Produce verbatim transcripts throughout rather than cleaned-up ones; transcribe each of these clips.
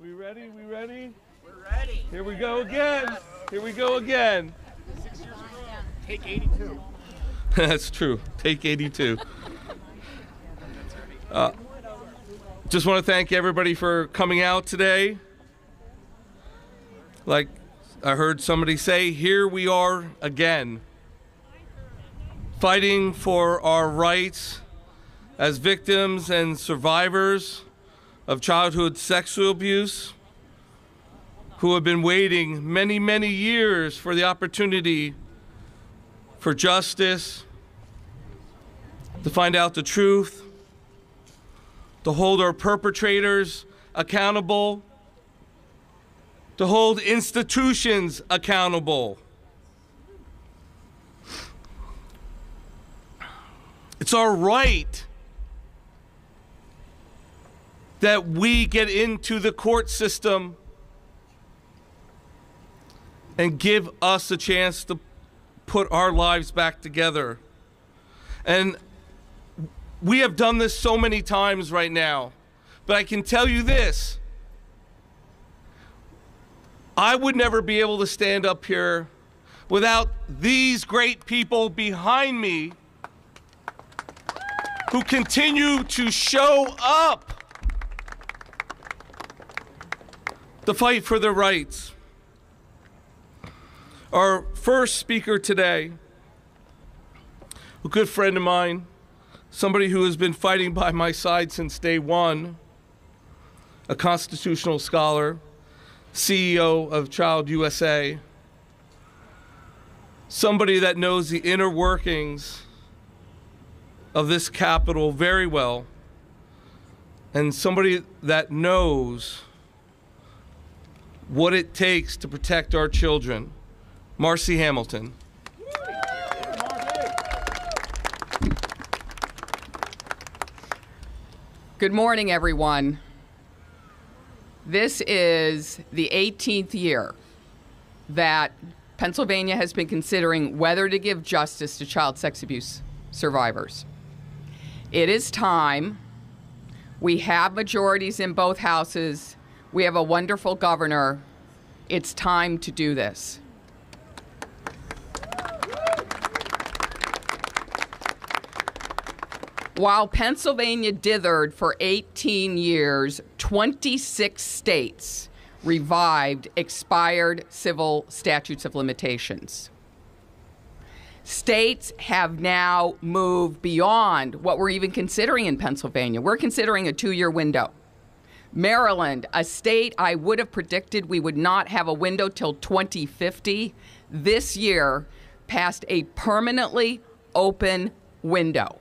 We ready? We ready? We're ready. Here we go again. Here we go again. Six years in a row. Take eighty-two. That's true. Take eighty-two. Uh, just want to thank everybody for coming out today. Like I heard somebody say, here we are again, fighting for our rights as victims and survivors of childhood sexual abuse, who have been waiting many, many years for the opportunity for justice, to find out the truth, to hold our perpetrators accountable, to hold institutions accountable. It's our right that we get into the court system and give us a chance to put our lives back together. And we have done this so many times right now, but I can tell you this, I would never be able to stand up here without these great people behind me who continue to show up to fight for their rights. Our first speaker today, a good friend of mine, somebody who has been fighting by my side since day one, a constitutional scholar, C E O of Child U S A, somebody that knows the inner workings of this Capitol very well, and somebody that knows what it takes to protect our children. Marcy Hamilton. Good morning, everyone. This is the eighteenth year that Pennsylvania has been considering whether to give justice to child sex abuse survivors. It is time. We have majorities in both houses. We have a wonderful governor. It's time to do this. While Pennsylvania dithered for eighteen years, twenty-six states revived expired civil statutes of limitations. States have now moved beyond what we're even considering in Pennsylvania. We're considering a two-year window. Maryland, a state I would have predicted we would not have a window till twenty fifty, this year passed a permanently open window.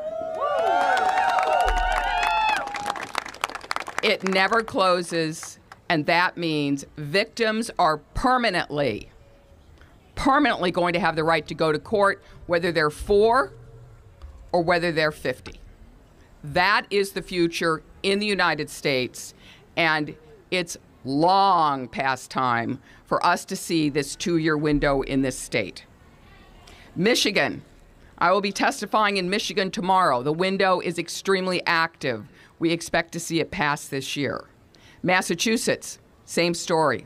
It never closes, and that means victims are permanently, permanently going to have the right to go to court, whether they're four or whether they're fifty. That is the future in the United States, and it's long past time for us to see this two-year window in this state. Michigan. I will be testifying in Michigan tomorrow. The window is extremely active. We expect to see it pass this year. Massachusetts, same story.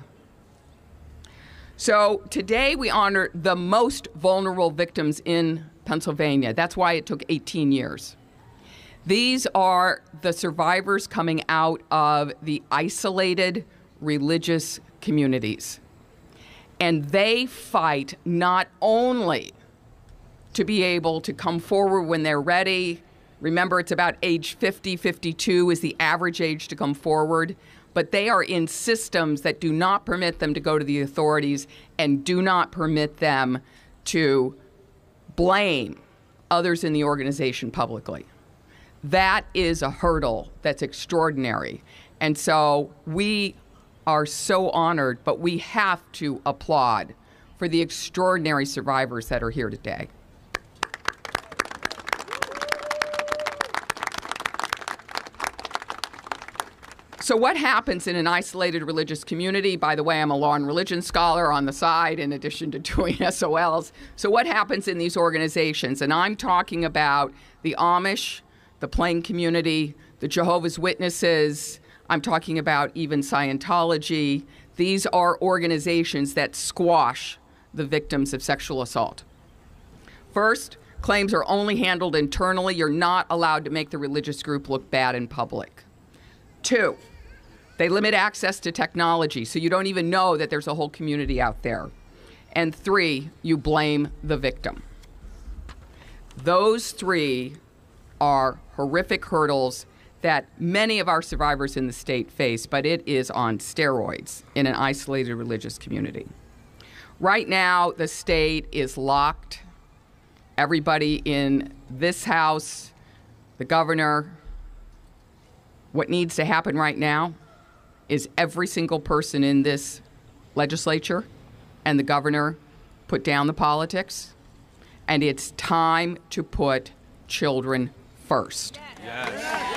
So today we honor the most vulnerable victims in Pennsylvania. That's why it took eighteen years. These are the survivors coming out of the isolated religious communities. And they fight not only to be able to come forward when they're ready. Remember, it's about age fifty, fifty-two is the average age to come forward. But they are in systems that do not permit them to go to the authorities and do not permit them to blame others in the organization publicly. That is a hurdle that's extraordinary. And so we are so honored, but we have to applaud for the extraordinary survivors that are here today. So what happens in an isolated religious community? By the way, I'm a law and religion scholar on the side in addition to doing S O Ls. So what happens in these organizations? And I'm talking about the Amish, the Plain community, the Jehovah's Witnesses, I'm talking about even Scientology. These are organizations that squash the victims of sexual assault. First, claims are only handled internally. You're not allowed to make the religious group look bad in public. Two, they limit access to technology, so you don't even know that there's a whole community out there. And three, you blame the victim. Those three are horrific hurdles that many of our survivors in the state face, but it is on steroids in an isolated religious community. Right now, the state is locked. Everybody in this House, the governor, what needs to happen right now is every single person in this legislature and the governor put down the politics, and it's time to put children first. Yes.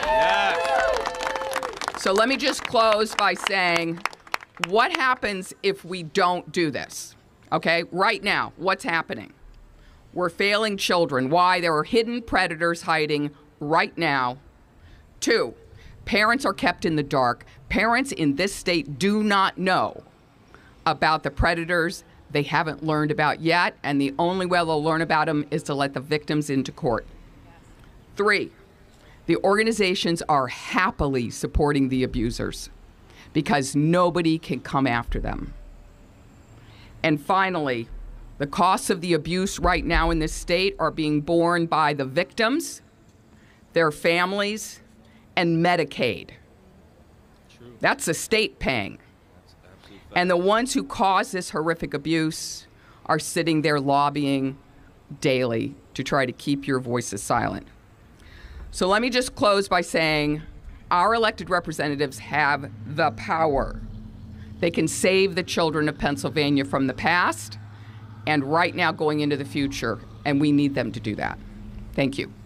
Yes. So let me just close by saying, what happens if we don't do this? Okay, right now, what's happening? We're failing children. Why? There are hidden predators hiding right now. Two, parents are kept in the dark. Parents in this state do not know about the predators they haven't learned about yet, and the only way they'll learn about them is to let the victims into court. Three, the organizations are happily supporting the abusers because nobody can come after them. And finally, the costs of the abuse right now in this state are being borne by the victims, their families, and Medicaid. True. That's the state paying. And the ones who cause this horrific abuse are sitting there lobbying daily to try to keep your voices silent. So let me just close by saying our elected representatives have the power. They can save the children of Pennsylvania from the past and right now going into the future, and we need them to do that. Thank you.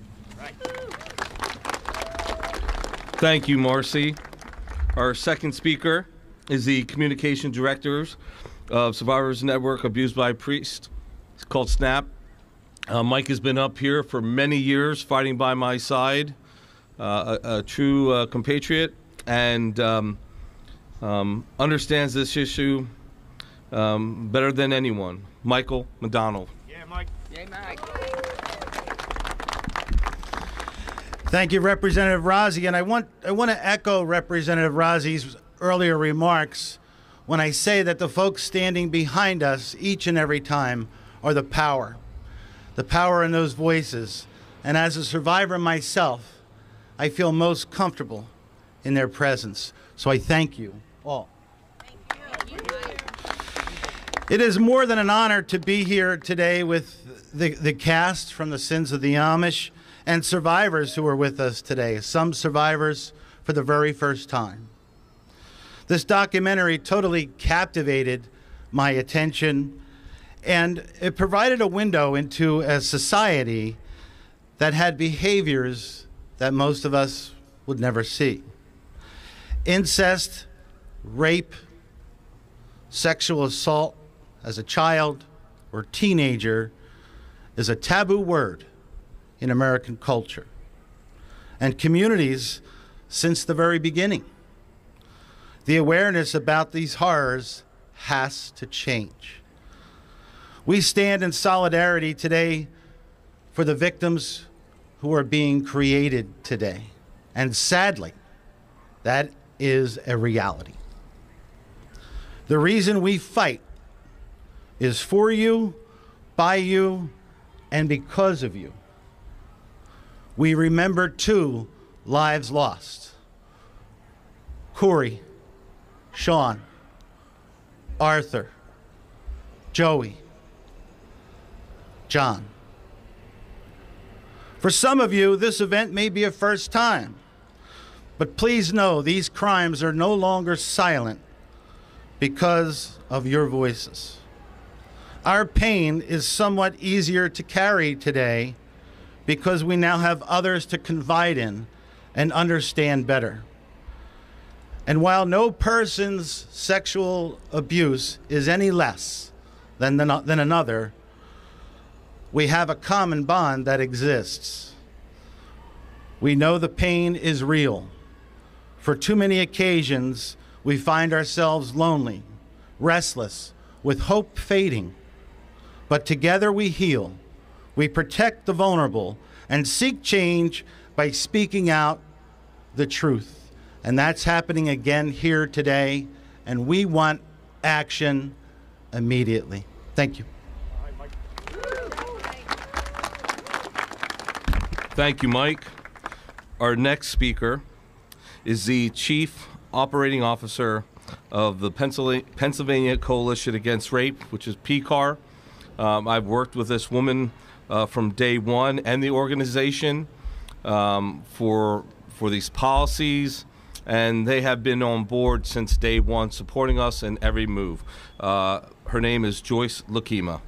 Thank you, Marcy. Our second speaker is the Communication Director of Survivors Network Abused by Priests. It's called SNAP. Uh, Mike has been up here for many years fighting by my side, uh, a, a true uh, compatriot, and um, um, understands this issue um, better than anyone. Michael McDonald. Yeah, Mike. Yay, Mike. Thank you, Representative Rozzi. And I want, I want to echo Representative Rozzi's earlier remarks when I say that the folks standing behind us each and every time are the power, the power in those voices. And as a survivor myself, I feel most comfortable in their presence. So I thank you all. Thank you. It is more than an honor to be here today with the, the cast from The Sins of the Amish and survivors who are with us today, some survivors for the very first time. This documentary totally captivated my attention, and it provided a window into a society that had behaviors that most of us would never see. Incest, rape, sexual assault as a child or teenager is a taboo word in American culture and communities since the very beginning. The awareness about these horrors has to change. We stand in solidarity today for the victims who are being created today. And sadly, that is a reality. The reason we fight is for you, by you, and because of you. We remember two lives lost. Corey, Sean, Arthur, Joey, John. For some of you, this event may be a first time, but please know these crimes are no longer silent because of your voices. Our pain is somewhat easier to carry today because we now have others to confide in and understand better. And while no person's sexual abuse is any less than, than, than another, we have a common bond that exists. We know the pain is real For too many occasions, we find ourselves lonely, restless, with hope fading. But together we heal, we protect the vulnerable, and seek change by speaking out the truth. And that's happening again here today, and we want action immediately. Thank you. Thank you, Mike. Our next speaker is the Chief Operating Officer of the Pennsylvania Coalition Against Rape, which is Peacock. Um, I've worked with this woman uh, from day one and the organization um, for for these policies, and they have been on board since day one, supporting us in every move. Uh, her name is Joyce Lakima.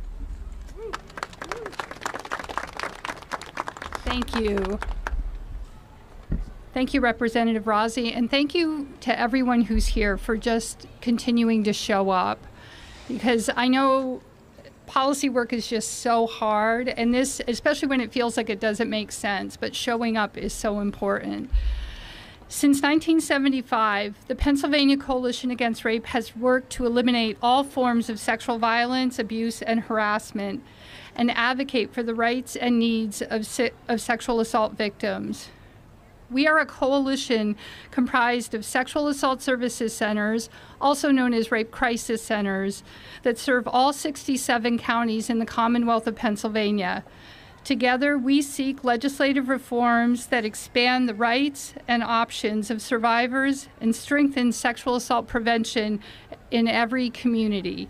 Thank you. Thank you, Representative Rozzi, and thank you to everyone who's here for just continuing to show up, because I know policy work is just so hard, and this, especially when it feels like it doesn't make sense, but showing up is so important. Since nineteen seventy-five, the Pennsylvania Coalition Against Rape has worked to eliminate all forms of sexual violence, abuse, and harassment, and advocate for the rights and needs of, se of sexual assault victims. We are a coalition comprised of sexual assault services centers, also known as rape crisis centers, that serve all sixty-seven counties in the Commonwealth of Pennsylvania. Together, we seek legislative reforms that expand the rights and options of survivors and strengthen sexual assault prevention in every community.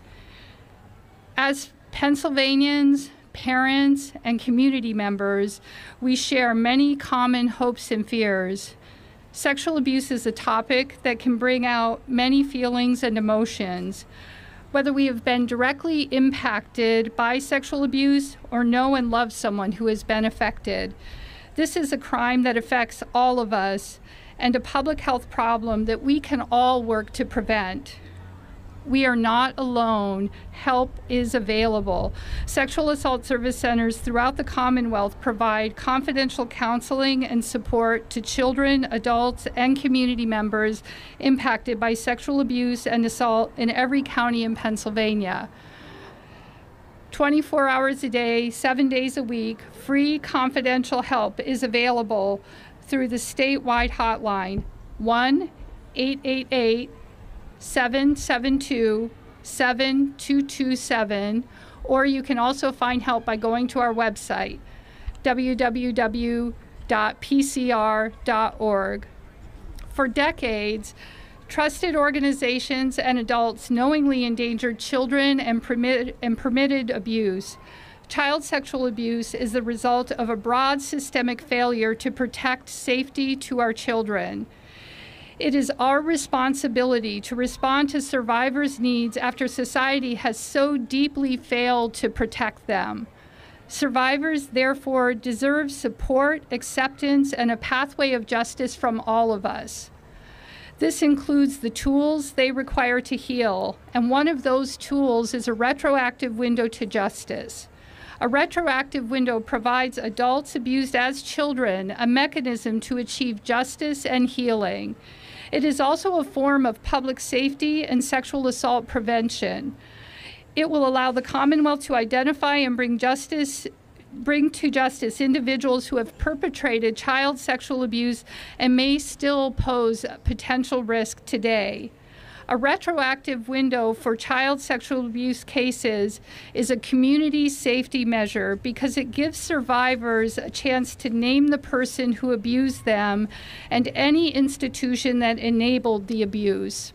As Pennsylvanians, parents, and community members, we share many common hopes and fears. Sexual abuse is a topic that can bring out many feelings and emotions. Whether we have been directly impacted by sexual abuse or know and love someone who has been affected, this is a crime that affects all of us and a public health problem that we can all work to prevent. We are not alone. Help is available. Sexual assault service centers throughout the Commonwealth provide confidential counseling and support to children, adults, and community members impacted by sexual abuse and assault in every county in Pennsylvania. twenty-four hours a day, seven days a week, free confidential help is available through the statewide hotline, one eight eight eight, seven seven two, seven two two seven, or you can also find help by going to our website, w w w dot p c r dot org. For decades, trusted organizations and adults knowingly endangered children and, permit, and permitted abuse. Child sexual abuse is the result of a broad systemic failure to protect safety to our children. It is our responsibility to respond to survivors' needs after society has so deeply failed to protect them. Survivors, therefore, deserve support, acceptance, and a pathway of justice from all of us. This includes the tools they require to heal, and one of those tools is a retroactive window to justice. A retroactive window provides adults abused as children a mechanism to achieve justice and healing. It is also a form of public safety and sexual assault prevention. It will allow the Commonwealth to identify and bring justice, bring to justice individuals who have perpetrated child sexual abuse and may still pose a potential risk today. A retroactive window for child sexual abuse cases is a community safety measure because it gives survivors a chance to name the person who abused them and any institution that enabled the abuse.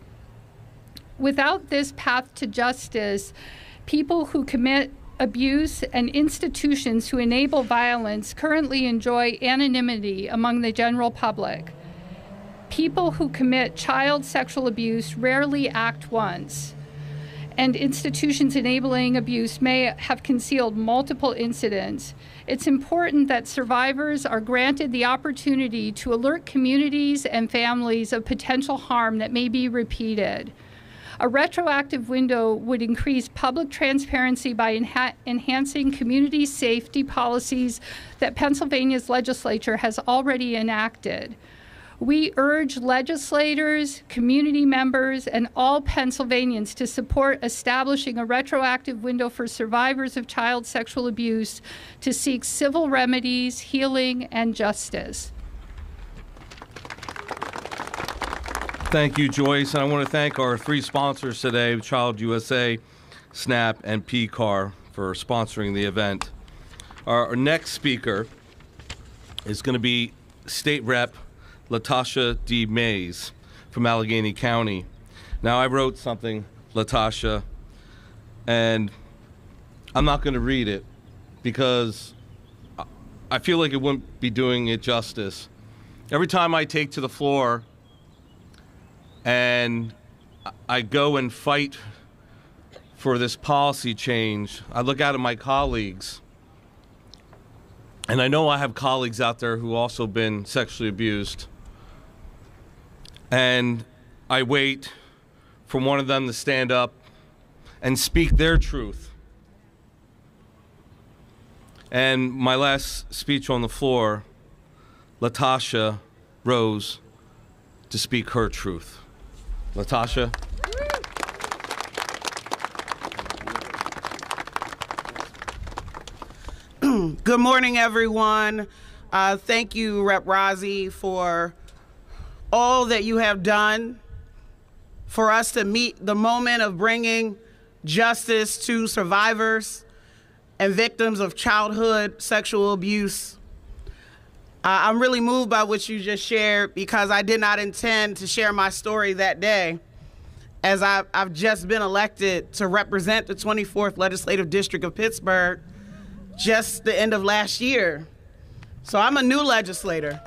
Without this path to justice, people who commit abuse and institutions who enable violence currently enjoy anonymity among the general public. People who commit child sexual abuse rarely act once, and institutions enabling abuse may have concealed multiple incidents. It's important that survivors are granted the opportunity to alert communities and families of potential harm that may be repeated. A retroactive window would increase public transparency by enha- enhancing community safety policies that Pennsylvania's legislature has already enacted. We urge legislators, community members, and all Pennsylvanians to support establishing a retroactive window for survivors of child sexual abuse to seek civil remedies, healing, and justice. Thank you, Joyce. And I want to thank our three sponsors today, Child U S A, SNAP, and Peacock, for sponsoring the event. Our, our next speaker is going to be State Rep Latasha D. Mays from Allegheny County. Now, I wrote something, Latasha, and I'm not going to read it because I feel like it wouldn't be doing it justice. Every time I take to the floor and I go and fight for this policy change, I look out at my colleagues, and I know I have colleagues out there who also been sexually abused, and I wait for one of them to stand up and speak their truth. And my last speech on the floor, Latasha rose to speak her truth. Latasha. Good morning, everyone. Uh, thank you, Rep Rozzi, for all that you have done for us to meet the moment of bringing justice to survivors and victims of childhood sexual abuse. Uh, I'm really moved by what you just shared because I did not intend to share my story that day, as I've, I've just been elected to represent the twenty-fourth Legislative District of Pittsburgh just the end of last year. So I'm a new legislator.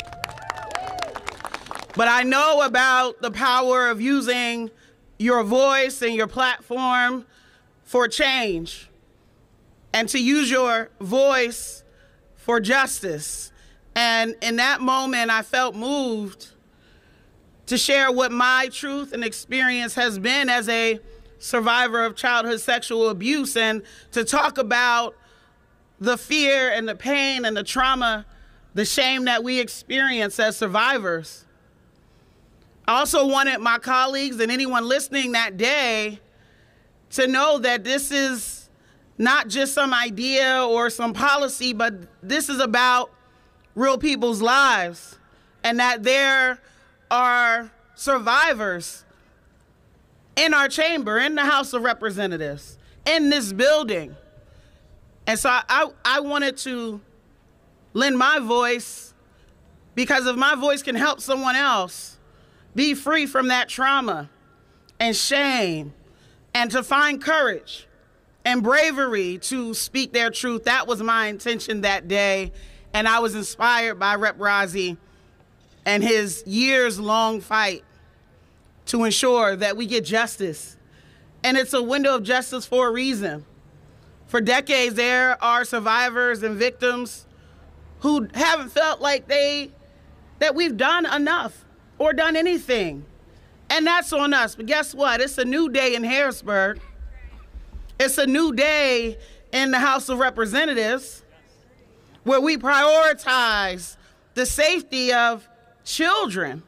But I know about the power of using your voice and your platform for change, and to use your voice for justice. And in that moment, I felt moved to share what my truth and experience has been as a survivor of childhood sexual abuse, and to talk about the fear and the pain and the trauma, the shame that we experience as survivors. I also wanted my colleagues and anyone listening that day to know that this is not just some idea or some policy, but this is about real people's lives, and that there are survivors in our chamber, in the House of Representatives, in this building. And so I, I wanted to lend my voice, because if my voice can help someone else be free from that trauma and shame, and to find courage and bravery to speak their truth, that was my intention that day. And I was inspired by Rep Rozzi and his years-long fight to ensure that we get justice. And it's a window of justice for a reason. For decades, there are survivors and victims who haven't felt like they, that we've done enough or done anything. And that's on us. But guess what? It's a new day in Harrisburg. It's a new day in the House of Representatives, where we prioritize the safety of children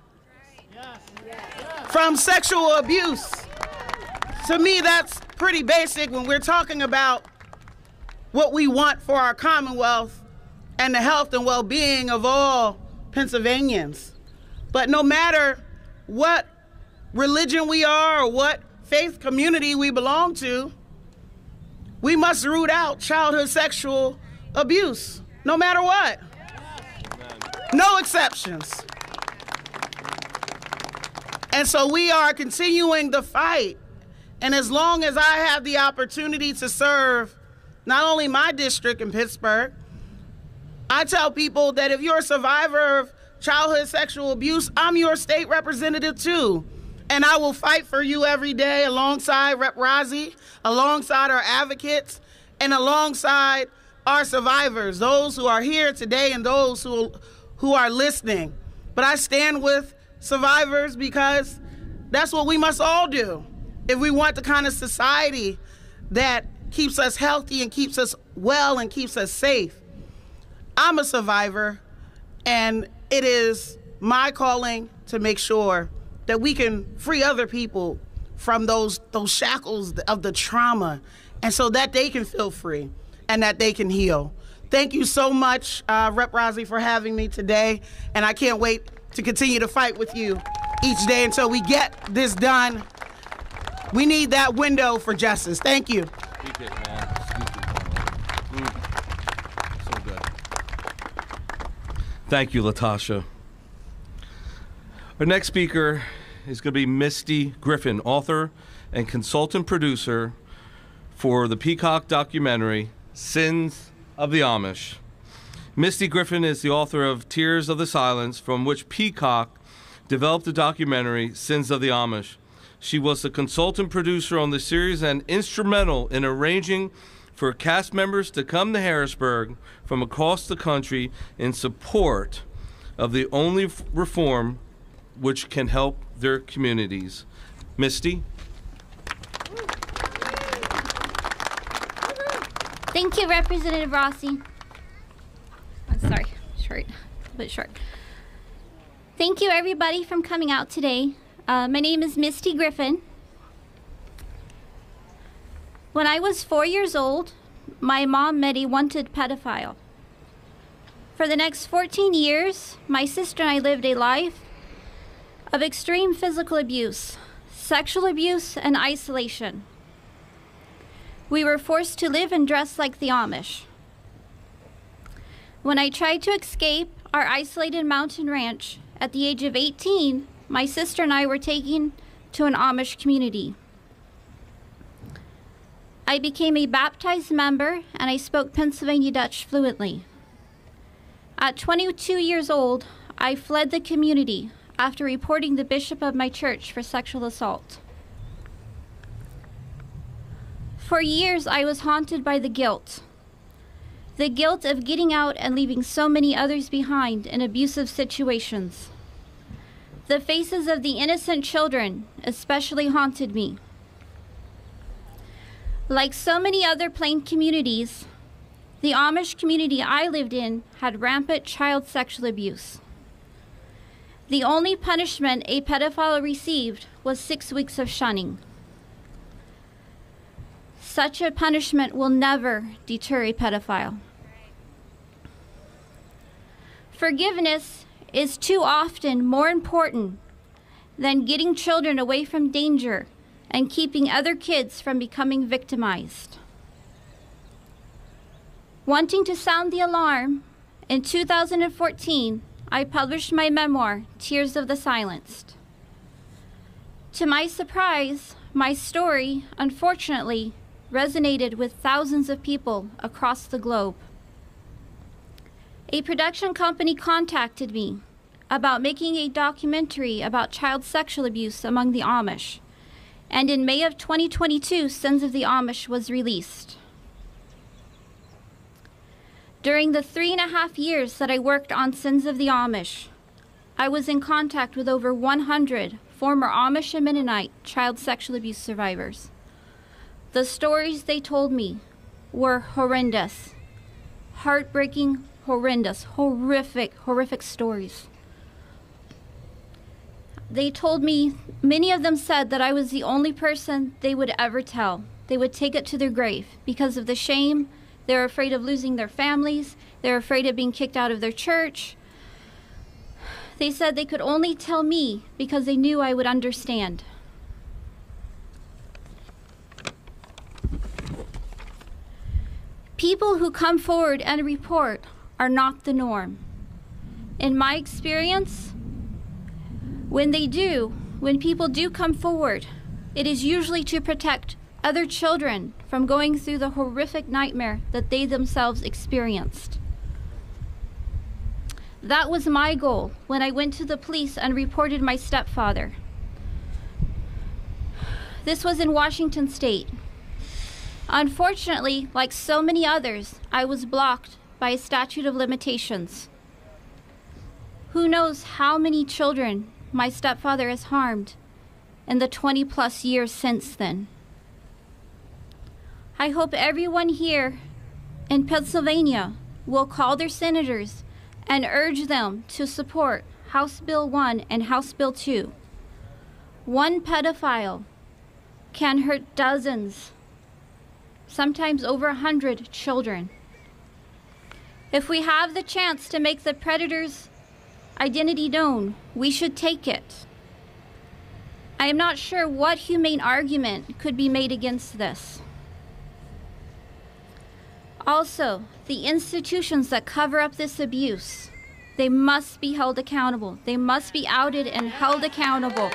from sexual abuse. To me, that's pretty basic when we're talking about what we want for our Commonwealth and the health and well-being of all Pennsylvanians. But no matter what religion we are or what faith community we belong to, we must root out childhood sexual abuse, no matter what. No exceptions. And so we are continuing the fight. And as long as I have the opportunity to serve not only my district in Pittsburgh, I tell people that if you're a survivor of childhood sexual abuse, I'm your state representative too. And I will fight for you every day alongside Rep Rozzi, alongside our advocates, and alongside our survivors, those who are here today and those who, who are listening. But I stand with survivors because that's what we must all do if we want the kind of society that keeps us healthy and keeps us well and keeps us safe. I'm a survivor, and it is my calling to make sure that we can free other people from those, those shackles of the trauma, and so that they can feel free and that they can heal. Thank you so much, uh, Rep Rozzi, for having me today, and I can't wait to continue to fight with you each day until we get this done. We need that window for justice. Thank you. Speak it, man. Speak it. Mm. So good. Thank you, Latasha. Our next speaker is going to be Misty Griffin, author and consultant producer for the Peacock documentary, Sins of the Amish. Misty Griffin is the author of Tears of the Silence, from which Peacock developed the documentary, Sins of the Amish. She was the consultant producer on the series and instrumental in arranging for cast members to come to Harrisburg from across the country in support of the only reform which can help their communities. Misty? Thank you, Representative Rossi. I'm sorry, short, a bit short. Thank you, everybody, for coming out today. Uh, my name is Misty Griffin. When I was four years old, my mom met a wanted pedophile. For the next fourteen years, my sister and I lived a life of extreme physical abuse, sexual abuse, and isolation. We were forced to live and dress like the Amish. When I tried to escape our isolated mountain ranch at the age of eighteen, my sister and I were taken to an Amish community. I became a baptized member and I spoke Pennsylvania Dutch fluently. At twenty-two years old, I fled the community after reporting the bishop of my church for sexual assault. For years, I was haunted by the guilt. The guilt of getting out and leaving so many others behind in abusive situations. The faces of the innocent children especially haunted me. Like so many other plain communities, the Amish community I lived in had rampant child sexual abuse. The only punishment a pedophile received was six weeks of shunning. Such a punishment will never deter a pedophile. Forgiveness is too often more important than getting children away from danger and keeping other kids from becoming victimized. Wanting to sound the alarm, in two thousand fourteen, I published my memoir, Tears of the Silenced. To my surprise, my story, unfortunately, resonated with thousands of people across the globe. A production company contacted me about making a documentary about child sexual abuse among the Amish, and in May of twenty twenty-two, Sins of the Amish was released. During the three and a half years that I worked on Sins of the Amish, I was in contact with over one hundred former Amish and Mennonite child sexual abuse survivors. The stories they told me were horrendous, heartbreaking, horrendous, horrific, horrific stories. They told me, many of them said that I was the only person they would ever tell. They would take it to their grave because of the shame. They're afraid of losing their families. They're afraid of being kicked out of their church. They said they could only tell me because they knew I would understand. People who come forward and report are not the norm. In my experience, when they do, when people do come forward, it is usually to protect other children from going through the horrific nightmare that they themselves experienced. That was my goal when I went to the police and reported my stepfather. This was in Washington State. Unfortunately, like so many others, I was blocked by a statute of limitations. Who knows how many children my stepfather has harmed in the twenty plus years since then. I hope everyone here in Pennsylvania will call their senators and urge them to support House Bill one and House Bill two. One pedophile can hurt dozens, sometimes over a hundred children. If we have the chance to make the predator's identity known, we should take it. I am not sure what humane argument could be made against this. Also, the institutions that cover up this abuse, they must be held accountable. They must be outed and held accountable.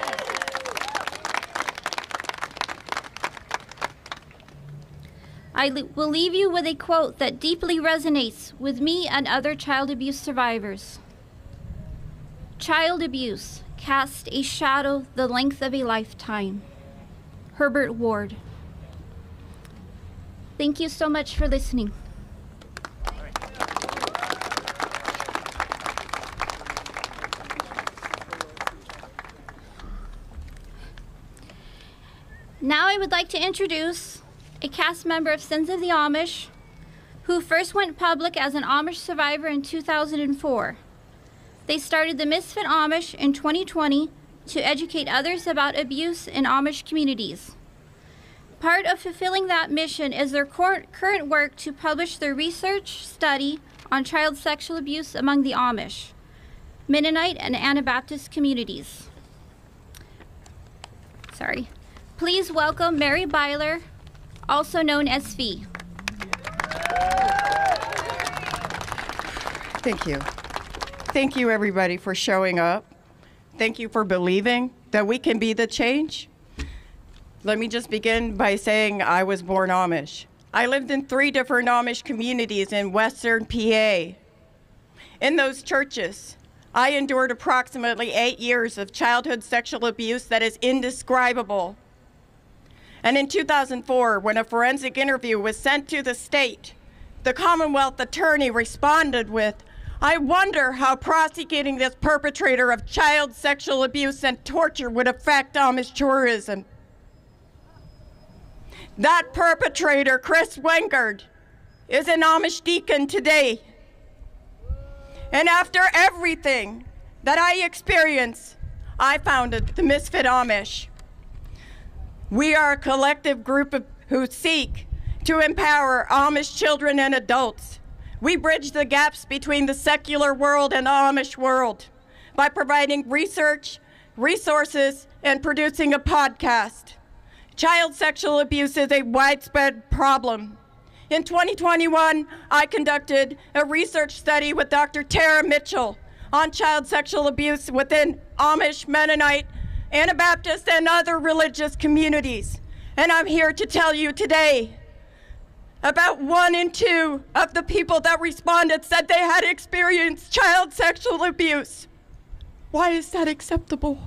I will leave you with a quote that deeply resonates with me and other child abuse survivors. Child abuse casts a shadow the length of a lifetime. Herbert Ward. Thank you so much for listening. Now I would like to introduce a cast member of Sons of the Amish, who first went public as an Amish survivor in two thousand four. They started the Misfit Amish in twenty twenty to educate others about abuse in Amish communities. Part of fulfilling that mission is their current work to publish their research study on child sexual abuse among the Amish, Mennonite, and Anabaptist communities. Sorry. Please welcome Mary Byler, also known as Fee. Thank you. Thank you, everybody, for showing up. Thank you for believing that we can be the change. Let me just begin by saying I was born Amish. I lived in three different Amish communities in Western P A. In those churches, I endured approximately eight years of childhood sexual abuse that is indescribable. And in two thousand four, when a forensic interview was sent to the state, the Commonwealth attorney responded with, "I wonder how prosecuting this perpetrator of child sexual abuse and torture would affect Amish tourism." That perpetrator, Chris Wengard, is an Amish deacon today. And after everything that I experienced, I founded the Misfit Amish. We are a collective group of, who seek to empower Amish children and adults. We bridge the gaps between the secular world and the Amish world by providing research, resources, and producing a podcast. Child sexual abuse is a widespread problem. In twenty twenty-one, I conducted a research study with Doctor Tara Mitchell on child sexual abuse within Amish, Mennonite, Anabaptist, and other religious communities. And I'm here to tell you today, about one in two of the people that responded said they had experienced child sexual abuse. Why is that acceptable?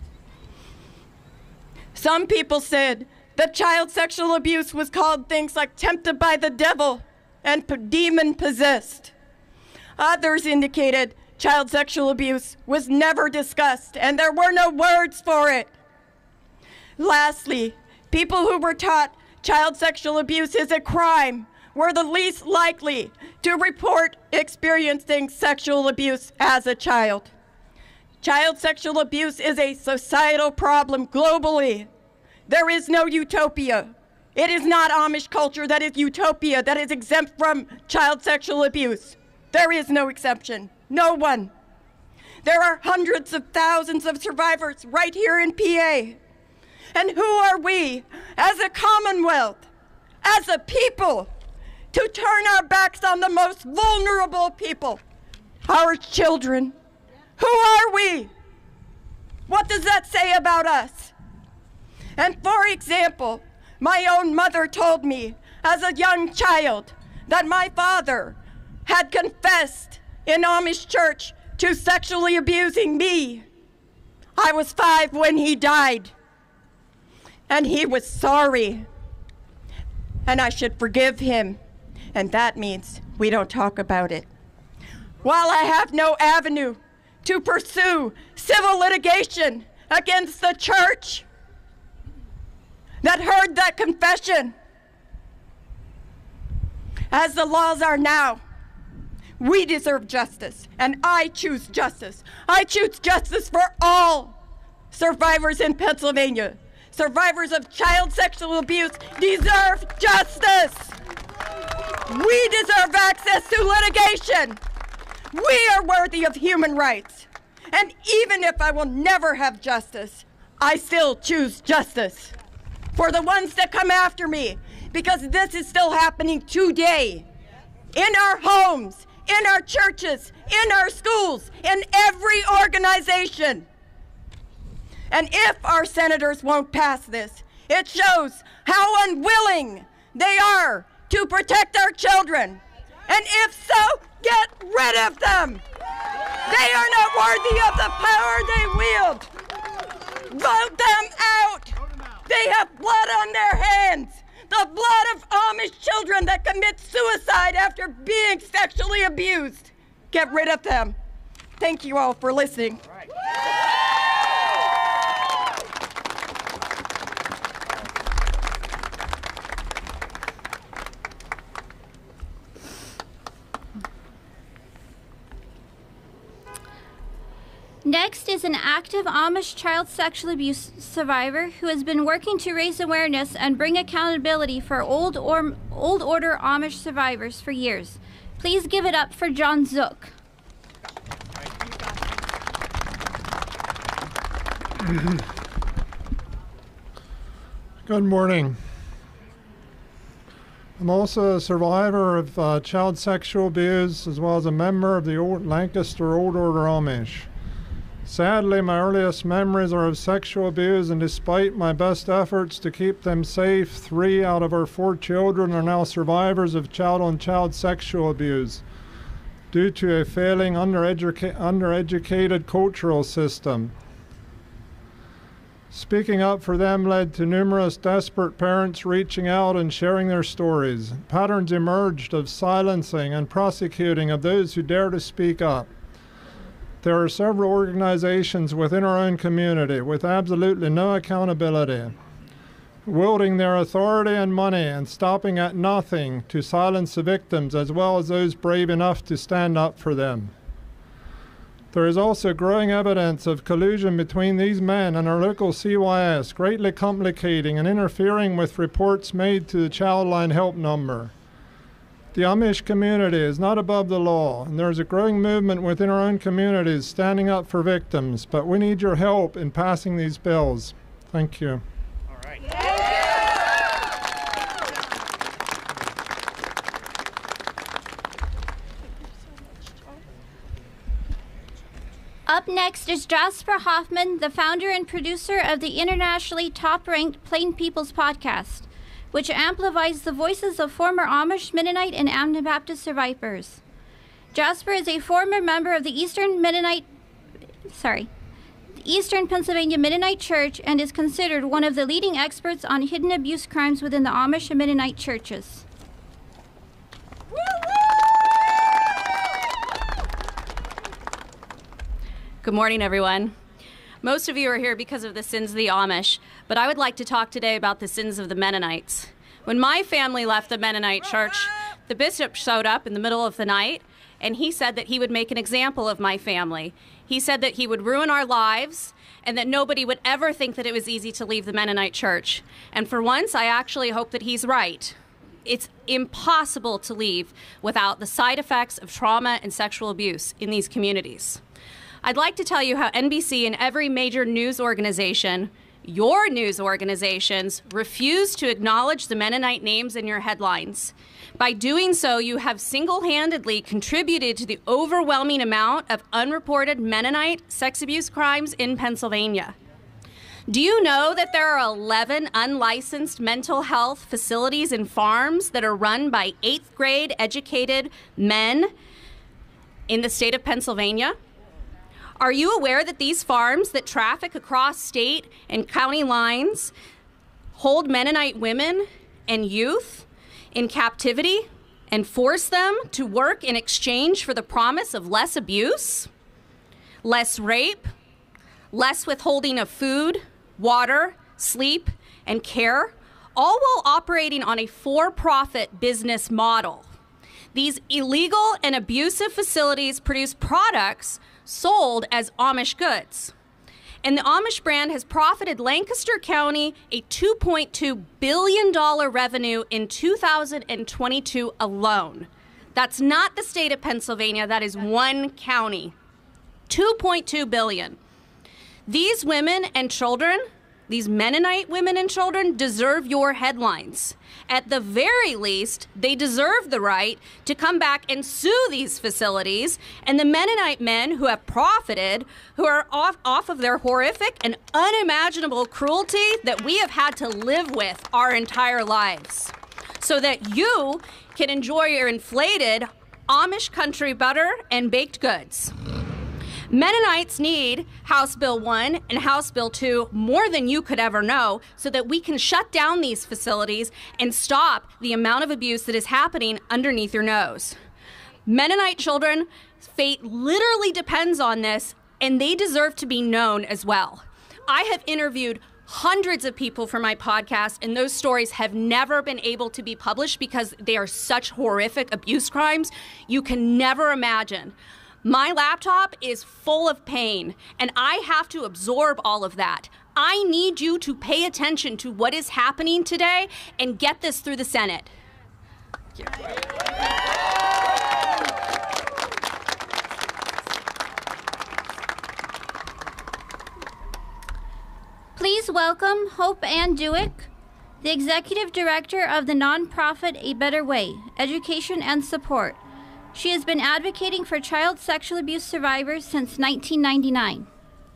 Some people said that child sexual abuse was called things like tempted by the devil and demon possessed. Others indicated child sexual abuse was never discussed and there were no words for it. Lastly, people who were taught child sexual abuse is a crime were the least likely to report experiencing sexual abuse as a child. Child sexual abuse is a societal problem globally. There is no utopia. It is not Amish culture that is utopia, that is exempt from child sexual abuse. There is no exception. No one. There are hundreds of thousands of survivors right here in P A. And who are we, as a Commonwealth, as a people, to turn our backs on the most vulnerable people, our children? Who are we? What does that say about us? And for example, my own mother told me as a young child that my father had confessed in Amish church to sexually abusing me. I was five when he died. And he was sorry. And I should forgive him. And that means we don't talk about it. While I have no avenue to pursue civil litigation against the church that heard that confession, as the laws are now, We deserve justice, and I choose justice. I choose justice for all survivors in Pennsylvania. Survivors of child sexual abuse deserve justice. We deserve access to litigation. We are worthy of human rights. And even if I will never have justice, I still choose justice for the ones that come after me, because this is still happening today in our homes, in our churches, in our schools, in every organization. And if our senators won't pass this, it shows how unwilling they are to protect our children. And if so, get rid of them. They are not worthy of the power they wield. Vote them out. They have blood on their hands. The blood of Amish children that commit suicide after being sexually abused. Get rid of them. Thank you all for listening. Next is an active Amish child sexual abuse survivor who has been working to raise awareness and bring accountability for old or old order Amish survivors for years. Please give it up for John Zook. Good morning. I'm also a survivor of uh, child sexual abuse, as well as a member of the old Lancaster Old Order Amish. Sadly, my earliest memories are of sexual abuse, and despite my best efforts to keep them safe, three out of our four children are now survivors of child-on-child sexual abuse due to a failing undereduca- undereducated cultural system. Speaking up for them led to numerous desperate parents reaching out and sharing their stories. Patterns emerged of silencing and prosecuting of those who dare to speak up. There are several organizations within our own community with absolutely no accountability, wielding their authority and money and stopping at nothing to silence the victims, as well as those brave enough to stand up for them. There is also growing evidence of collusion between these men and our local C Y S, greatly complicating and interfering with reports made to the Childline Help number. The Amish community is not above the law, and there is a growing movement within our own communities standing up for victims, but we need your help in passing these bills. Thank you. All right. Up next is Jasper Hoffman, the founder and producer of the internationally top-ranked Plain Peoples podcast, which amplifies the voices of former Amish, Mennonite, and Anabaptist survivors. Jasper is a former member of the Eastern Mennonite, sorry, the Eastern Pennsylvania Mennonite Church, and is considered one of the leading experts on hidden abuse crimes within the Amish and Mennonite churches. Good morning, everyone. Most of you are here because of the sins of the Amish, but I would like to talk today about the sins of the Mennonites. When my family left the Mennonite church, the bishop showed up in the middle of the night, and he said that he would make an example of my family. He said that he would ruin our lives, and that nobody would ever think that it was easy to leave the Mennonite church. And for once, I actually hope that he's right. It's impossible to leave without the side effects of trauma and sexual abuse in these communities. I'd like to tell you how N B C and every major news organization, your news organizations, refuse to acknowledge the Mennonite names in your headlines. By doing so, you have single-handedly contributed to the overwhelming amount of unreported Mennonite sex abuse crimes in Pennsylvania. Do you know that there are eleven unlicensed mental health facilities and farms that are run by eighth grade educated men in the state of Pennsylvania? Are you aware that these farms that traffic across state and county lines hold Mennonite women and youth in captivity and force them to work in exchange for the promise of less abuse, less rape, less withholding of food, water, sleep, and care, all while operating on a for-profit business model? These illegal and abusive facilities produce products sold as Amish goods. And the Amish brand has profited Lancaster County a two point two billion dollars revenue in two thousand twenty-two alone. That's not the state of Pennsylvania, that is one county. two point two billion dollars. These women and children, these Mennonite women and children, deserve your headlines. At the very least, they deserve the right to come back and sue these facilities and the Mennonite men who have profited, who are off, off of their horrific and unimaginable cruelty that we have had to live with our entire lives, so that you can enjoy your inflated Amish country butter and baked goods. Mennonites need House Bill one and House Bill two more than you could ever know, so that we can shut down these facilities and stop the amount of abuse that is happening underneath your nose. Mennonite children's fate literally depends on this, and they deserve to be known as well. I have interviewed hundreds of people for my podcast, and those stories have never been able to be published because they are such horrific abuse crimes you can never imagine. My laptop is full of pain, and I have to absorb all of that. I need you to pay attention to what is happening today and get this through the Senate. Please welcome Hope Ann Dewick, the Executive Director of the nonprofit A Better Way, Education and Support. She has been advocating for child sexual abuse survivors since nineteen ninety-nine.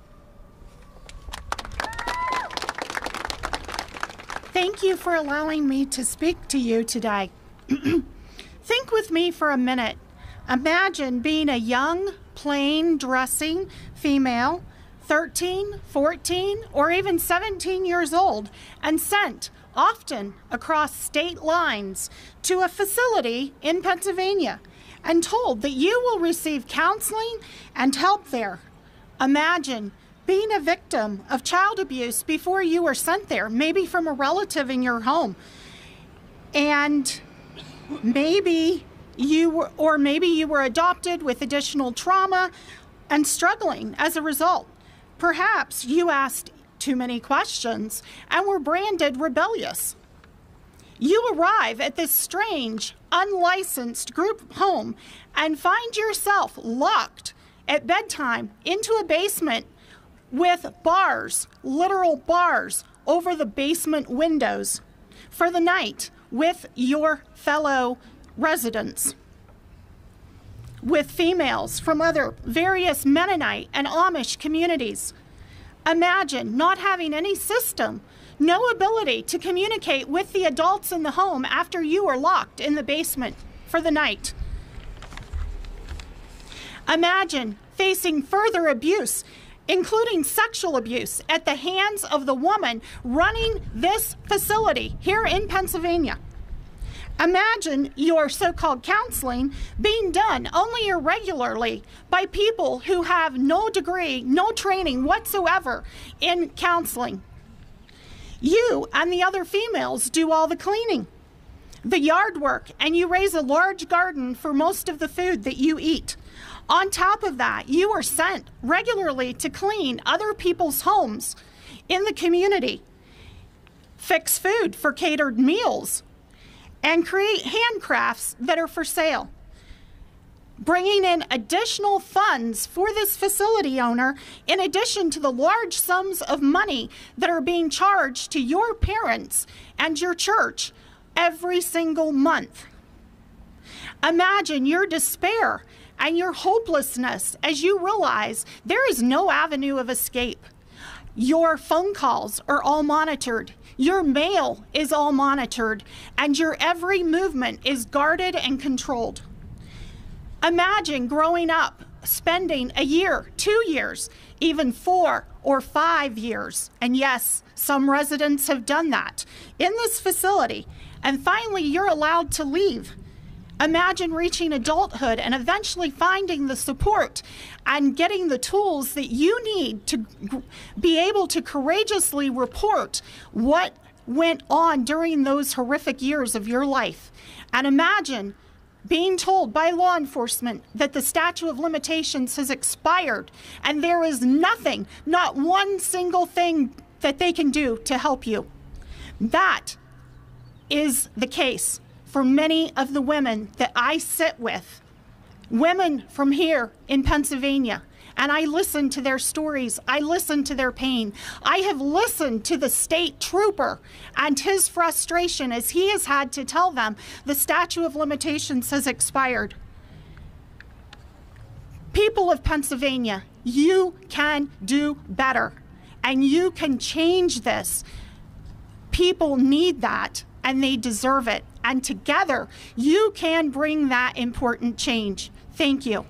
Thank you for allowing me to speak to you today. Think with me for a minute. Imagine being a young, plain dressing female, thirteen, fourteen, or even seventeen years old, and sent, often across state lines, to a facility in Pennsylvania, and told that you will receive counseling and help there. Imagine being a victim of child abuse before you were sent there, maybe from a relative in your home. And maybe you were, or maybe you were adopted with additional trauma and struggling as a result. Perhaps you asked too many questions and were branded rebellious. You arrive at this strange, unlicensed group home and find yourself locked at bedtime into a basement with bars, literal bars, over the basement windows for the night with your fellow residents, with females from other various Mennonite and Amish communities. Imagine not having any system, no ability to communicate with the adults in the home after you are locked in the basement for the night. Imagine facing further abuse, including sexual abuse, at the hands of the woman running this facility here in Pennsylvania. Imagine your so-called counseling being done only irregularly by people who have no degree, no training whatsoever in counseling. You and the other females do all the cleaning, the yard work, and you raise a large garden for most of the food that you eat. On top of that, you are sent regularly to clean other people's homes in the community, fix food for catered meals, and create handcrafts that are for sale, bringing in additional funds for this facility owner, in addition to the large sums of money that are being charged to your parents and your church every single month. Imagine your despair and your hopelessness as you realize there is no avenue of escape. Your phone calls are all monitored. Your mail is all monitored, and your every movement is guarded and controlled. Imagine growing up, spending a year, two years, even four or five years, and yes, some residents have done that, in this facility, and finally you're allowed to leave. Imagine reaching adulthood and eventually finding the support and getting the tools that you need to be able to courageously report what went on during those horrific years of your life. And imagine being told by law enforcement that the statute of limitations has expired and there is nothing, not one single thing that they can do to help you. That is the case for many of the women that I sit with, women from here in Pennsylvania. And I listen to their stories. I listen to their pain. I have listened to the state trooper and his frustration as he has had to tell them the statute of limitations has expired. People of Pennsylvania, you can do better and you can change this. People need that and they deserve it. And together, you can bring that important change. Thank you.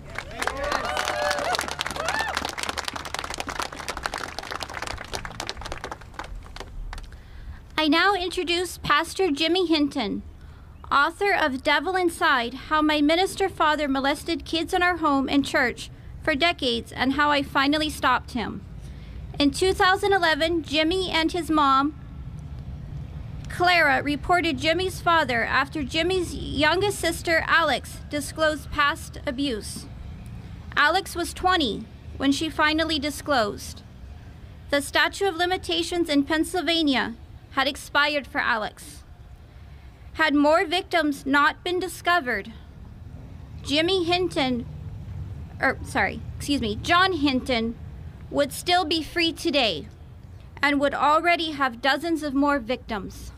I now introduce Pastor Jimmy Hinton, author of Devil Inside, How My Minister Father Molested Kids in Our Home and Church for Decades and How I Finally Stopped Him. In two thousand eleven, Jimmy and his mom, Clara, reported Jimmy's father after Jimmy's youngest sister, Alex, disclosed past abuse. Alex was twenty when she finally disclosed. The statute of limitations in Pennsylvania had expired for Alex. Had more victims not been discovered, Jimmy Hinton, or sorry, excuse me, John Hinton would still be free today and would already have dozens of more victims.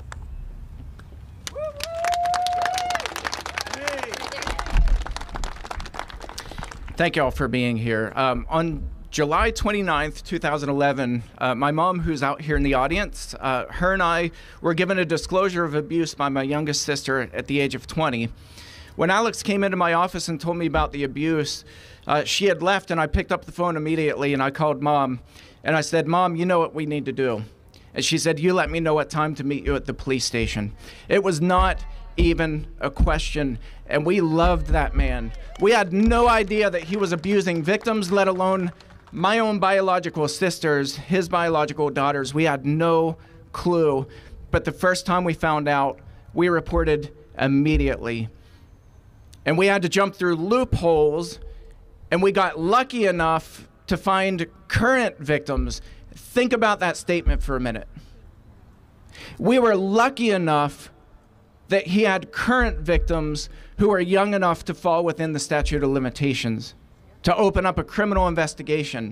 Thank you all for being here. Um, on July twenty-ninth, two thousand eleven, uh, my mom, who's out here in the audience, uh, her and I were given a disclosure of abuse by my youngest sister at the age of twenty. When Alex came into my office and told me about the abuse, uh, she had left and I picked up the phone immediately and I called Mom and I said, Mom, you know what we need to do. And she said, you let me know what time to meet you at the police station. It was not even a question, and we loved that man. We had no idea that he was abusing victims, let alone my own biological sisters, his biological daughters. We had no clue. But the first time we found out, we reported immediately. And we had to jump through loopholes, and we got lucky enough to find current victims. Think about that statement for a minute. We were lucky enough that he had current victims who were young enough to fall within the statute of limitations, to open up a criminal investigation.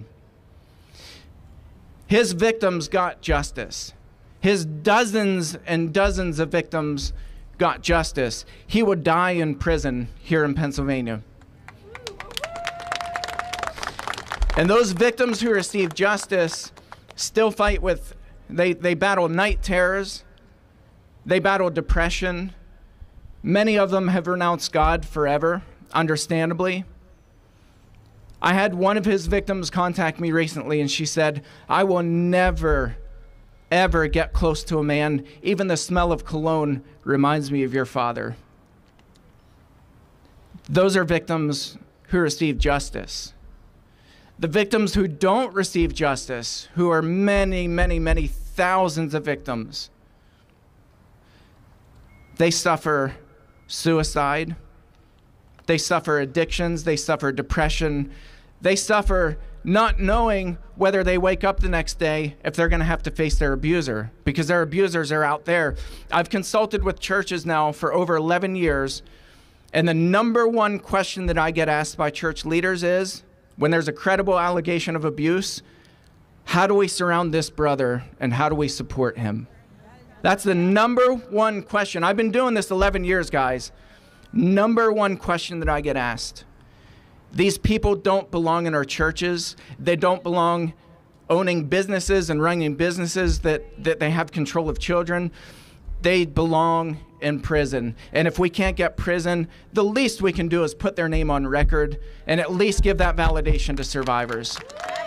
His victims got justice. His dozens and dozens of victims got justice. He would die in prison here in Pennsylvania. And those victims who received justice still fight with, they, they battle night terrors, they battle depression. Many of them have renounced God forever, understandably. I had one of his victims contact me recently and she said, I will never, ever get close to a man. Even the smell of cologne reminds me of your father. Those are victims who receive justice. The victims who don't receive justice, who are many, many, many thousands of victims, they suffer suicide, they suffer addictions, they suffer depression, they suffer not knowing whether they wake up the next day if they're going to have to face their abuser, because their abusers are out there. I've consulted with churches now for over eleven years, and the number one question that I get asked by church leaders is, when there's a credible allegation of abuse, how do we surround this brother and how do we support him? That's the number one question. I've been doing this eleven years, guys. Number one question that I get asked. These people don't belong in our churches. They don't belong owning businesses and running businesses that, that they have control of children. They belong in prison. And if we can't get prison, the least we can do is put their name on record and at least give that validation to survivors.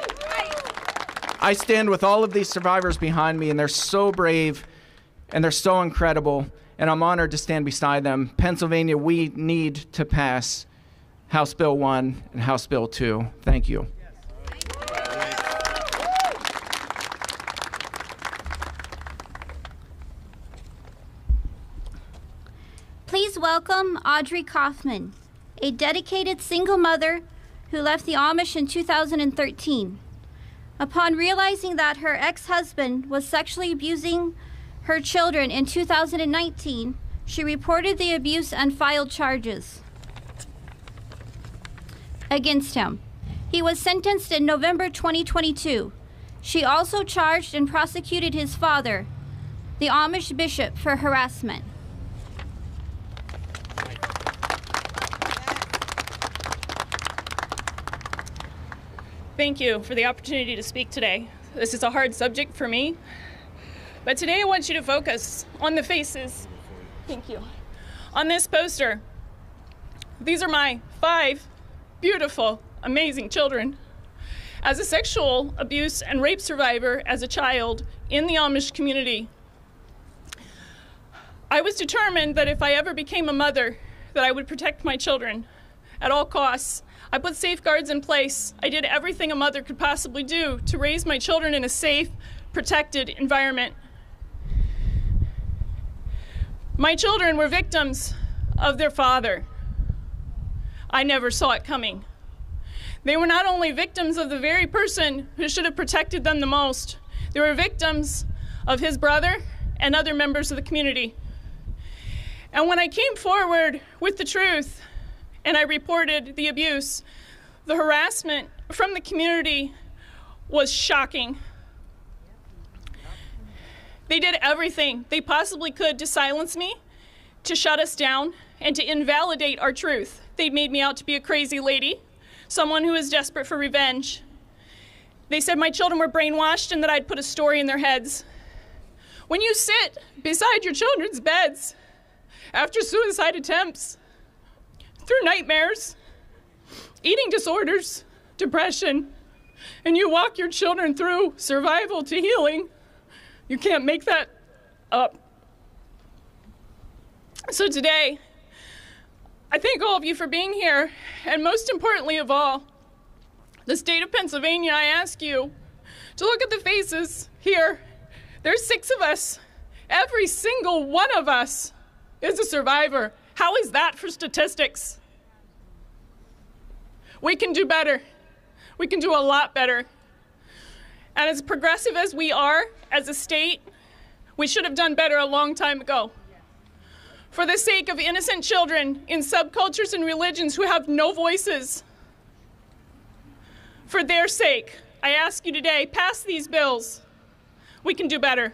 I stand with all of these survivors behind me, and they're so brave and they're so incredible, and I'm honored to stand beside them. Pennsylvania, we need to pass House Bill one and House Bill two. Thank you. Please welcome Audrey Kaufman, a dedicated single mother who left the Amish in two thousand thirteen. Upon realizing that her ex-husband was sexually abusing her children in two thousand nineteen, she reported the abuse and filed charges against him. He was sentenced in November twenty twenty-two. She also charged and prosecuted his father, the Amish bishop, for harassment. Thank you for the opportunity to speak today. This is a hard subject for me, but today I want you to focus on the faces. Thank you. On this poster, these are my five beautiful, amazing children. As a sexual abuse and rape survivor as a child in the Amish community, I was determined that if I ever became a mother, that I would protect my children at all costs. I put safeguards in place. I did everything a mother could possibly do to raise my children in a safe, protected environment. My children were victims of their father. I never saw it coming. They were not only victims of the very person who should have protected them the most, they were victims of his brother and other members of the community. And when I came forward with the truth and I reported the abuse, the harassment from the community was shocking. They did everything they possibly could to silence me, to shut us down, and to invalidate our truth. They made me out to be a crazy lady, someone who is desperate for revenge. They said my children were brainwashed and that I'd put a story in their heads. When you sit beside your children's beds after suicide attempts, through nightmares, eating disorders, depression, and you walk your children through survival to healing, you can't make that up. So today, I thank all of you for being here, and most importantly of all, the state of Pennsylvania, I ask you to look at the faces here. There's six of us. Every single one of us is a survivor. How is that for statistics? We can do better. We can do a lot better. And as progressive as we are as a state, we should have done better a long time ago. For the sake of innocent children in subcultures and religions who have no voices, for their sake, I ask you today, pass these bills. We can do better.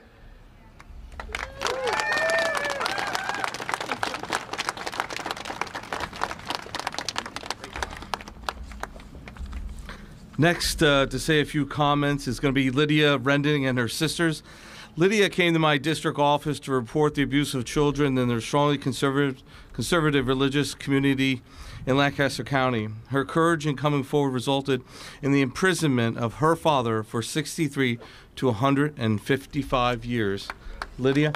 Next, uh, to say a few comments is going to be Lydia Rending and her sisters. Lydia came to my district office to report the abuse of children in their strongly conservative, conservative religious community in Lancaster County. Her courage in coming forward resulted in the imprisonment of her father for sixty-three to one hundred fifty-five years. Lydia?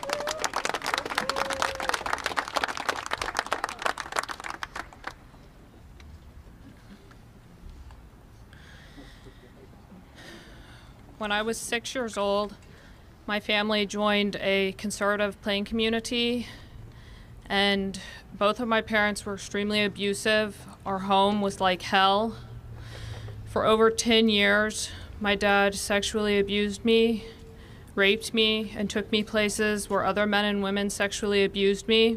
When I was six years old, my family joined a conservative playing community, and both of my parents were extremely abusive. Our home was like hell. For over ten years, my dad sexually abused me, raped me, and took me places where other men and women sexually abused me.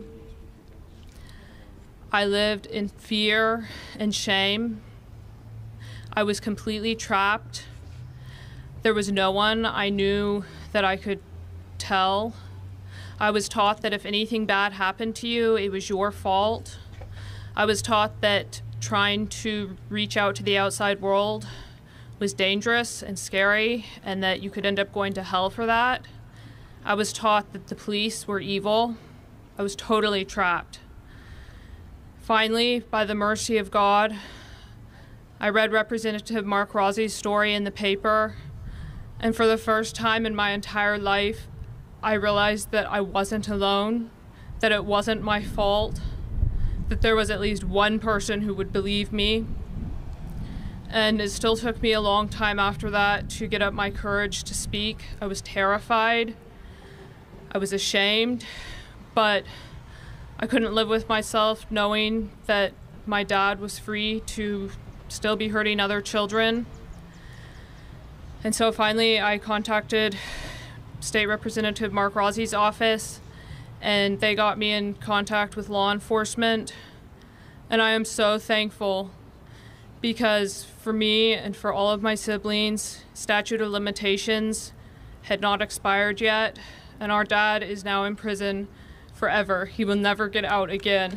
I lived in fear and shame. I was completely trapped. There was no one I knew that I could tell. I was taught that if anything bad happened to you, it was your fault. I was taught that trying to reach out to the outside world was dangerous and scary, and that you could end up going to hell for that. I was taught that the police were evil. I was totally trapped. Finally, by the mercy of God, I read Representative Mark Rozzi's story in the paper. And for the first time in my entire life, I realized that I wasn't alone, that it wasn't my fault, that there was at least one person who would believe me. And it still took me a long time after that to get up my courage to speak. I was terrified. I was ashamed, but I couldn't live with myself knowing that my dad was free to still be hurting other children. And so finally I contacted State Representative Mark Rozzi's office, and they got me in contact with law enforcement. And I am so thankful, because for me and for all of my siblings, statute of limitations had not expired yet, and our dad is now in prison forever. He will never get out again.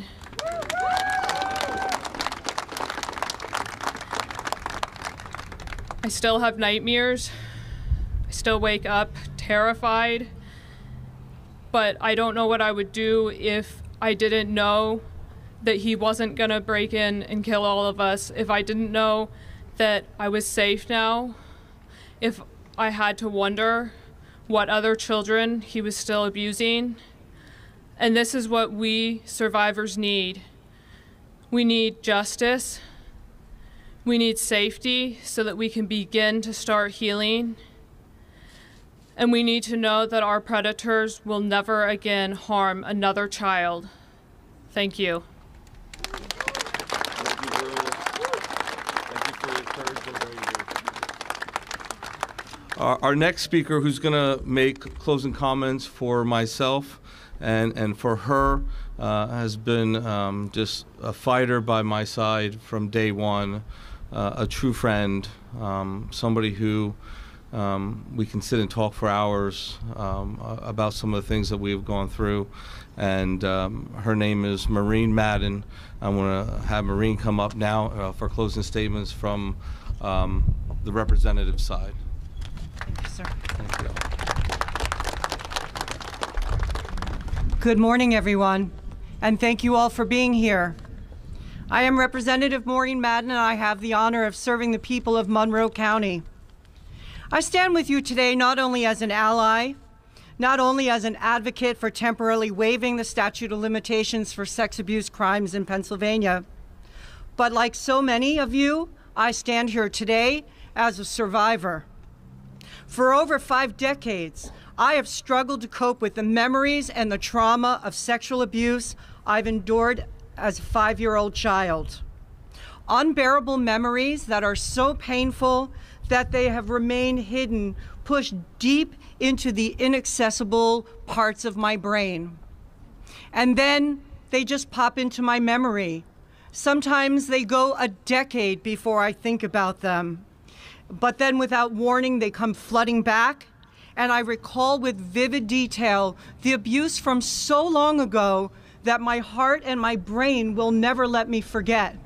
I still have nightmares. I still wake up terrified, but I don't know what I would do if I didn't know that he wasn't gonna break in and kill all of us, if I didn't know that I was safe now, if I had to wonder what other children he was still abusing. And this is what we survivors need. We need justice. We need safety so that we can begin to start healing. And we need to know that our predators will never again harm another child. Thank you. Our, our next speaker, who's going to make closing comments for myself and, and for her, uh, has been um, just a fighter by my side from day one, uh, a true friend, um, somebody who um, we can sit and talk for hours um, about some of the things that we've gone through. And um, her name is Maureen Madden. I'm going to have Maureen come up now uh, for closing statements from um, the representative side. Thank you, sir. Thank you. Good morning, everyone, and thank you all for being here. I am Representative Maureen Madden, and I have the honor of serving the people of Monroe County. I stand with you today not only as an ally, not only as an advocate for temporarily waiving the statute of limitations for sex abuse crimes in Pennsylvania, but like so many of you, I stand here today as a survivor. For over five decades, I have struggled to cope with the memories and the trauma of sexual abuse I've endured as a five-year-old child. Unbearable memories that are so painful that they have remained hidden, pushed deep into the inaccessible parts of my brain. And then they just pop into my memory. Sometimes they go a decade before I think about them. But then without warning, they come flooding back, and I recall with vivid detail the abuse from so long ago that my heart and my brain will never let me forget.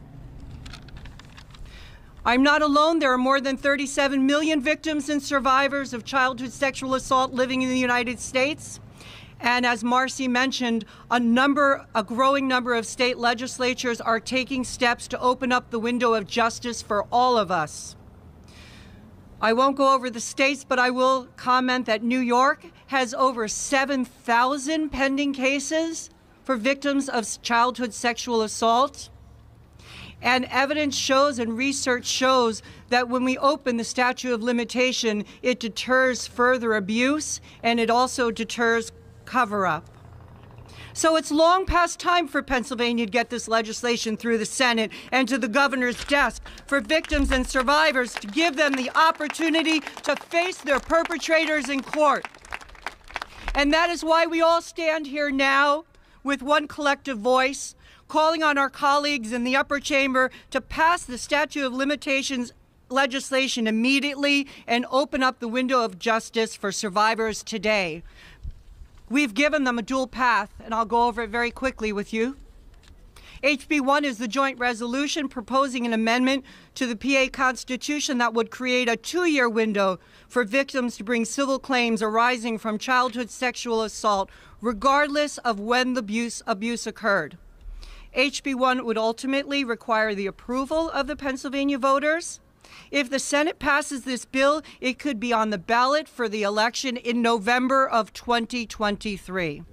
I'm not alone. There are more than thirty-seven million victims and survivors of childhood sexual assault living in the United States. And as Marcy mentioned, a number, a growing number of state legislatures are taking steps to open up the window of justice for all of us. I won't go over the states, but I will comment that New York has over seven thousand pending cases for victims of childhood sexual assault. And evidence shows and research shows that when we open the statute of limitation, it deters further abuse, and it also deters cover-up. So it's long past time for Pennsylvania to get this legislation through the Senate and to the governor's desk for victims and survivors, to give them the opportunity to face their perpetrators in court. And that is why we all stand here now with one collective voice, calling on our colleagues in the upper chamber to pass the statute of limitations legislation immediately and open up the window of justice for survivors today. We've given them a dual path, and I'll go over it very quickly with you. H B one is the joint resolution proposing an amendment to the P A Constitution that would create a two-year window for victims to bring civil claims arising from childhood sexual assault, regardless of when the abuse, abuse occurred. H B one would ultimately require the approval of the Pennsylvania voters. If the Senate passes this bill, it could be on the ballot for the election in November of twenty twenty-three.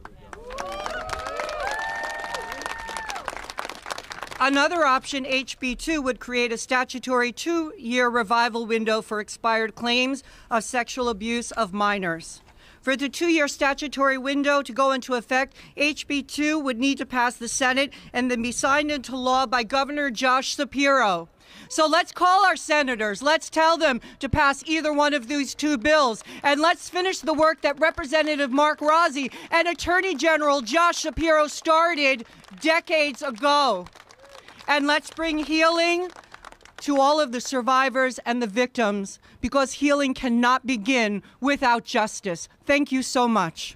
Another option, H B two, would create a statutory two-year revival window for expired claims of sexual abuse of minors. For the two-year statutory window to go into effect, H B two would need to pass the Senate and then be signed into law by Governor Josh Shapiro. So let's call our senators. Let's tell them to pass either one of these two bills. And let's finish the work that Representative Mark Rozzi and Attorney General Josh Shapiro started decades ago. And let's bring healing to all of the survivors and the victims, because healing cannot begin without justice. Thank you so much.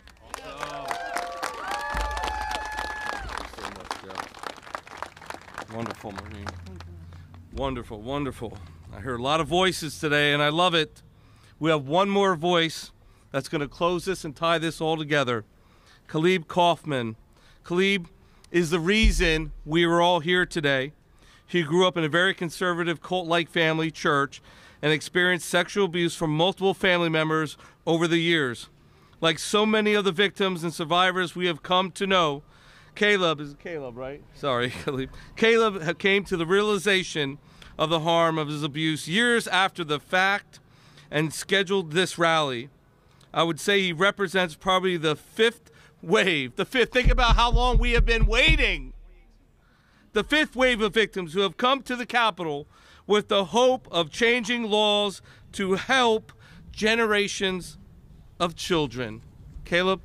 Wonderful, Maureen. Wonderful, wonderful. I heard a lot of voices today, and I love it. We have one more voice that's going to close this and tie this all together. Caleb Kaufman. Caleb is the reason we are all here today. He grew up in a very conservative cult-like family church and experienced sexual abuse from multiple family members over the years. Like so many of the victims and survivors we have come to know, Caleb, is it Caleb, right? Sorry, Caleb. Caleb came to the realization of the harm of his abuse years after the fact and scheduled this rally. I would say he represents probably the fifth wave. The fifth. Think about how long we have been waiting. The fifth wave of victims who have come to the Capitol with the hope of changing laws to help generations of children. Caleb?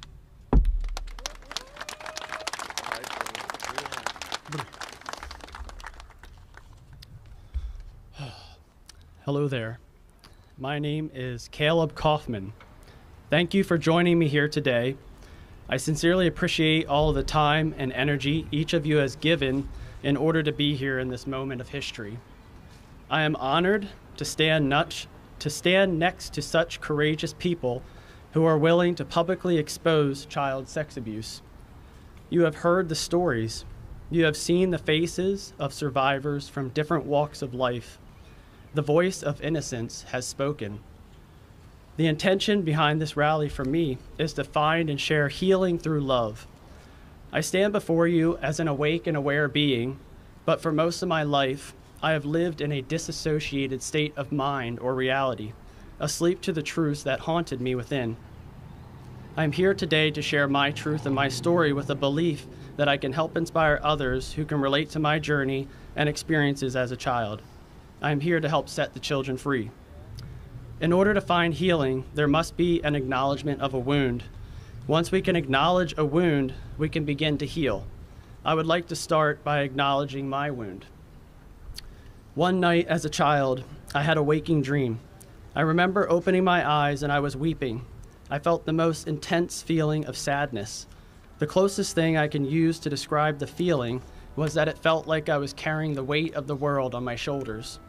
Hello there. My name is Caleb Kaufman. Thank you for joining me here today. I sincerely appreciate all of the time and energy each of you has given in order to be here in this moment of history. I am honored to stand, nuch, to stand next to such courageous people who are willing to publicly expose child sex abuse. You have heard the stories. You have seen the faces of survivors from different walks of life. The voice of innocence has spoken. The intention behind this rally for me is to find and share healing through love. I stand before you as an awake and aware being, but for most of my life, I have lived in a disassociated state of mind or reality, asleep to the truths that haunted me within. I am here today to share my truth and my story with a belief that I can help inspire others who can relate to my journey and experiences as a child. I am here to help set the children free. In order to find healing, there must be an acknowledgement of a wound. Once we can acknowledge a wound, we can begin to heal. I would like to start by acknowledging my wound. One night as a child, I had a waking dream. I remember opening my eyes and I was weeping. I felt the most intense feeling of sadness. The closest thing I can use to describe the feeling was that it felt like I was carrying the weight of the world on my shoulders.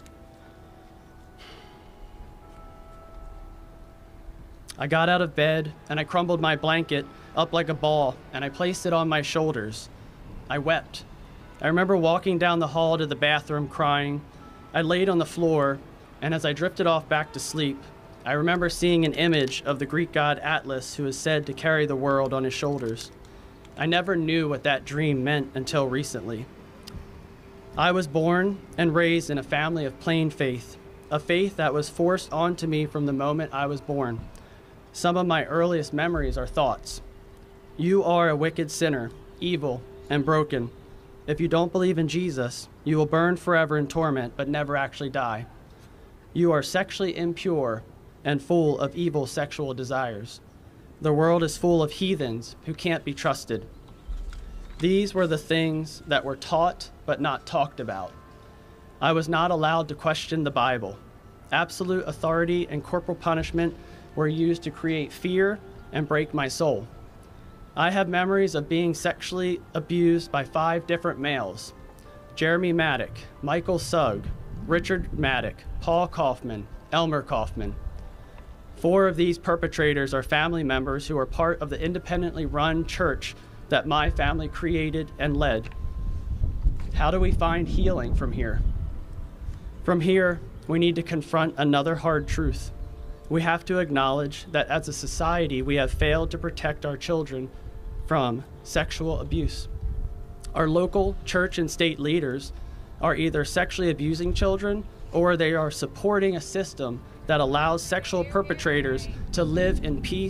I got out of bed and I crumbled my blanket up like a ball and I placed it on my shoulders. I wept. I remember walking down the hall to the bathroom crying. I laid on the floor, and as I drifted off back to sleep, I remember seeing an image of the Greek god Atlas, who is said to carry the world on his shoulders. I never knew what that dream meant until recently. I was born and raised in a family of plain faith, a faith that was forced onto me from the moment I was born. Some of my earliest memories are thoughts. You are a wicked sinner, evil, and broken. If you don't believe in Jesus, you will burn forever in torment but never actually die. You are sexually impure and full of evil sexual desires. The world is full of heathens who can't be trusted. These were the things that were taught but not talked about. I was not allowed to question the Bible. Absolute authority and corporal punishment were used to create fear and break my soul. I have memories of being sexually abused by five different males: Jeremy Maddock, Michael Sugg, Richard Maddock, Paul Kaufman, Elmer Kaufman. Four of these perpetrators are family members who are part of the independently run church that my family created and led. How do we find healing from here? From here, we need to confront another hard truth. We have to acknowledge that as a society, we have failed to protect our children from sexual abuse. Our local church and state leaders are either sexually abusing children or they are supporting a system that allows sexual perpetrators to live in peace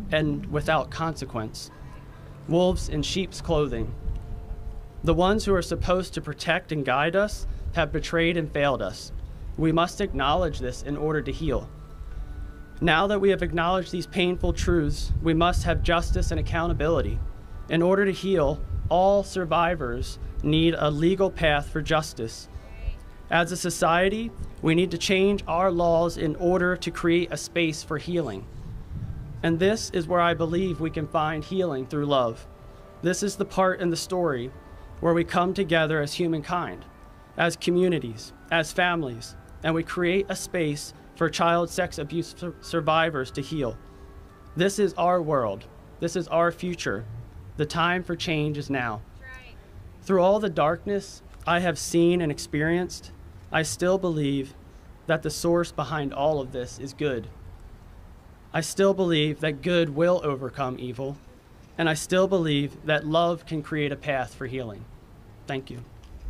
and without consequence. Wolves in sheep's clothing. The ones who are supposed to protect and guide us have betrayed and failed us. We must acknowledge this in order to heal. Now that we have acknowledged these painful truths, we must have justice and accountability. In order to heal, all survivors need a legal path for justice. As a society, we need to change our laws in order to create a space for healing. And this is where I believe we can find healing through love. This is the part in the story where we come together as humankind, as communities, as families, and we create a space for child sex abuse sur- survivors to heal. This is our world. This is our future. The time for change is now. Right. Through all the darkness I have seen and experienced, I still believe that the source behind all of this is good. I still believe that good will overcome evil, and I still believe that love can create a path for healing. Thank you.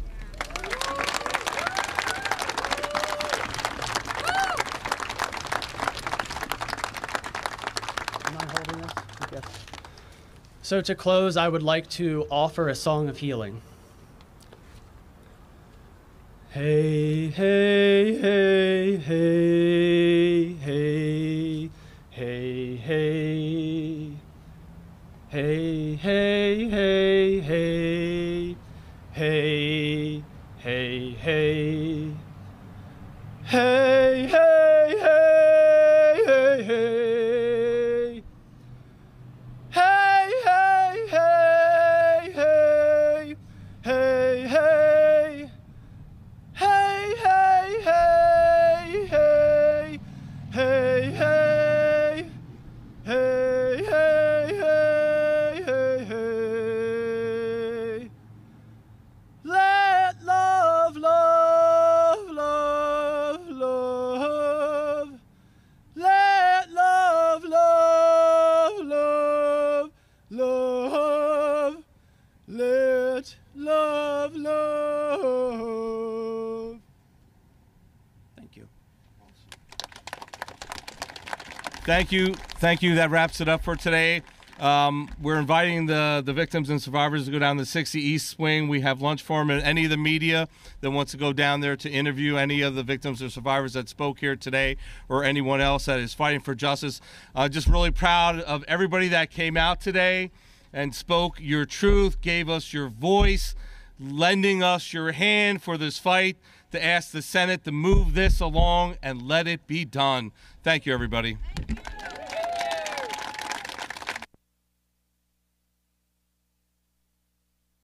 So to close, I would like to offer a song of healing. Hey, hey, hey, hey, hey, hey, hey, hey, hey, hey, hey, hey, hey, hey, hey, hey, hey, hey, hey. Love, love. Thank you. Thank you. Thank you. That wraps it up for today. Um, we're inviting the, the victims and survivors to go down the sixty East Wing. We have lunch for them, and any of the media that wants to go down there to interview any of the victims or survivors that spoke here today, or anyone else that is fighting for justice. Uh, just really proud of everybody that came out today and spoke your truth, gave us your voice, lending us your hand for this fight, to ask the Senate to move this along and let it be done. Thank you, everybody.